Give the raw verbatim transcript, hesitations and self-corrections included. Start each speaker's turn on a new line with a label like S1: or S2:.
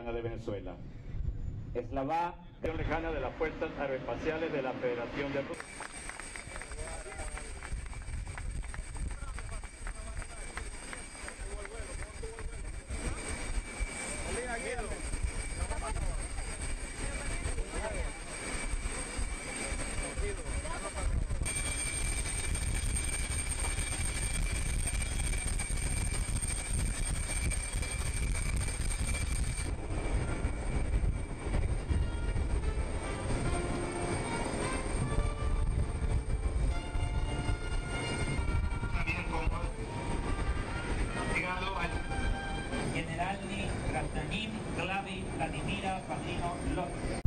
S1: Lejana de Venezuela. Eslava, Lejana de las Fuerzas Aeroespaciales de la Federación de Rusia.
S2: Generalni Krasnanin Klavi Vladimira Padrino López.